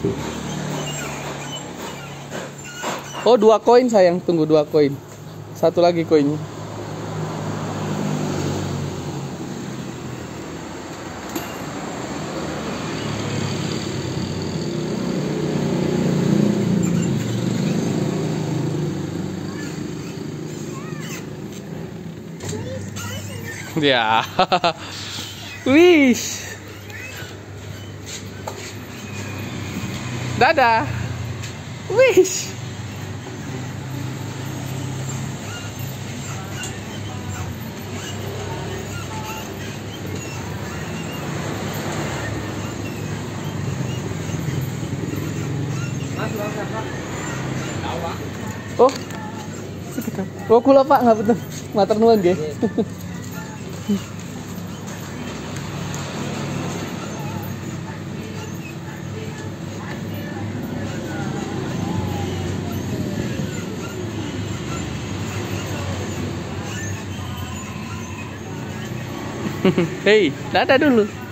Oh, 2 koin sayang, tunggu 2 koin. Satu lagi koinnya. Ya. Wis. Dadah. Wis. Oh. Oh, kula Pak, nggak betul. Matur nuwun nggih. Hei, dadah dulu.